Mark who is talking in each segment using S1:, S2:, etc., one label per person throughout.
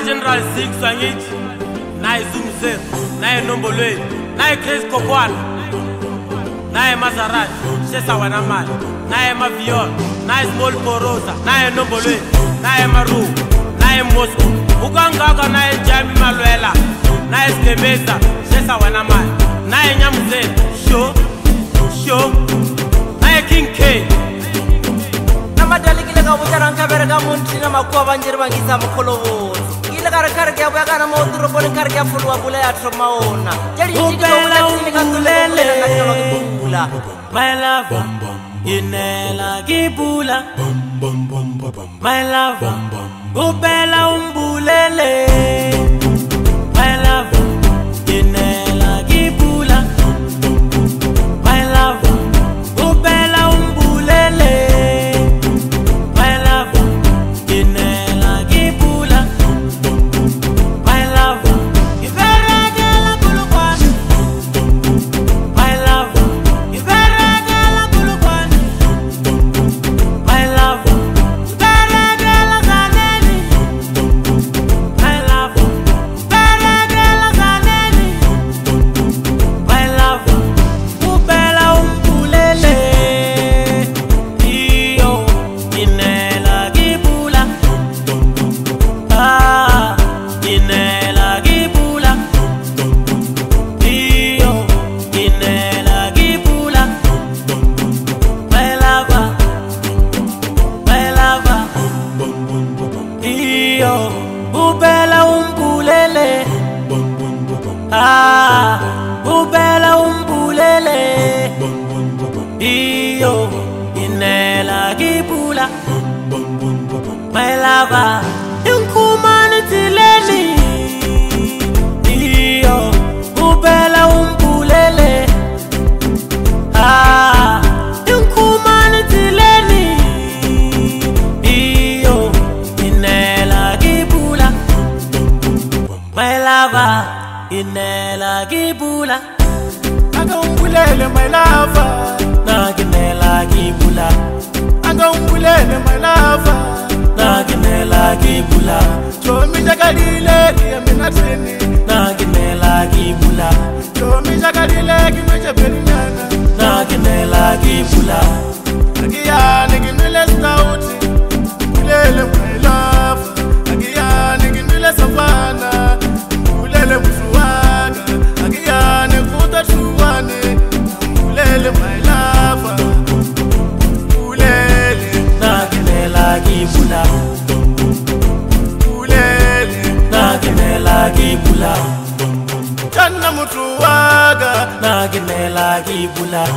S1: General 6 wangithi naye Zumzelo naye Nombolweni naye Grace Kokwana naye Maserati Shesa wana mali naye Mafia naye Small Porosa naye Nombolweni naye Maru naye Moscow ukangaka naye Jami Malwela naye Skebeza Shesa wana mali naye Nyamuzelo show naye King K
S2: Namadelikile ka bujaranga berga munti na makuwa banjiri bangisa mukolowo ile karakara ya bwana moduro pone karya fulwa bula ya tromaona jeri ndiko bula katulele na catalogue Pula
S1: my love inela kibula my love ubela umbulele my love inela kibula my love ubela umbulele my love inela kibula my love iberegela kulukwana my love iberegela kulukwana my love iberegela zaneni my love iberegela zaneni my love ubela umbulele iyo inela kibula inela kibula iyo inela kibula my lover iyo ubela umbulele ubela umbulele iyo inela kibula my lover inkumani tileni iyo ubela umbulele inkumani tileni iyo inela kibula my lover inela kibula
S3: Aga umbulele my lover
S1: naginela kibula
S3: Aga umbulele my lover
S1: naginela kibula
S3: Chomi jagalile ya minateni
S1: naginela kibula
S3: Chomi jagalile kimeche perinyana
S1: naginela kibula
S3: Agiyane kinwile stauti Umbulele my lover Agiyane kinwile savana Umbulele msuwaga Agiyane kuta chuwane Umbulele my lover Umbulele
S1: naginela kibula
S3: Umbulele
S1: naginela kibula
S3: Chana mutuwaga
S1: naginela kibula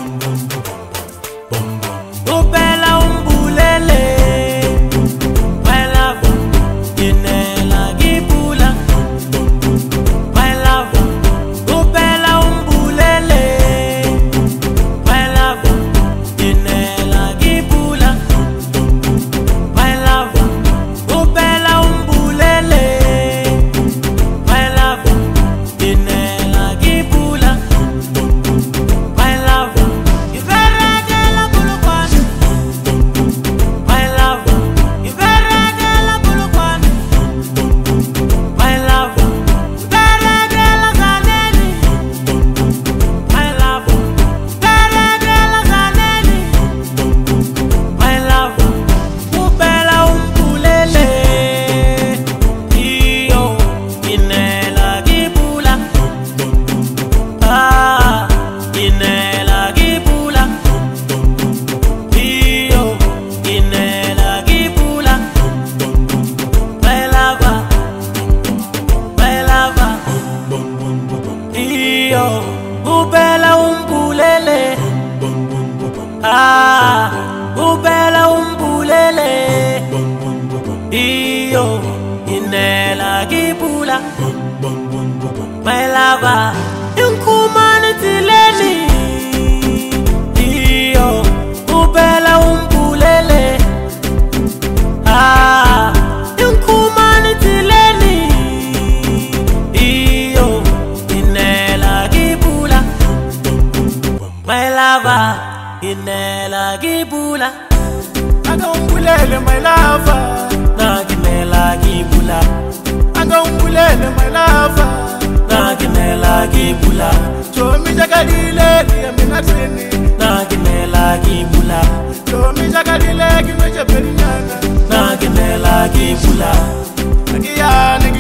S1: ubela umbulele my love inela kibula my love ubela umbulele my love inela kibula my love ubela umbulele my love inela kibula my love iberegela kulukwana my love iberegela kulukwana my love iberegela zaneni my love iberegela zaneni my love ubela umbulele iyo inela kibula inela kibula iyo inela kibula my lover iyo ubela umbulele ubela umbulele iyo inela kibula my lover inkumani tileni iyo ubela umbulele inkumani tileni iyo inela kibula my lover inela kibula
S3: Aga umbulele my lover
S1: naginela kibula
S3: umbulele my lover.
S1: Naginela Pula.
S3: Chomi jakadile ya minatini.
S1: Naginela Pula.
S3: Chomi jakadile kimeche perinyana.
S1: Naginela Pula.
S3: Nagia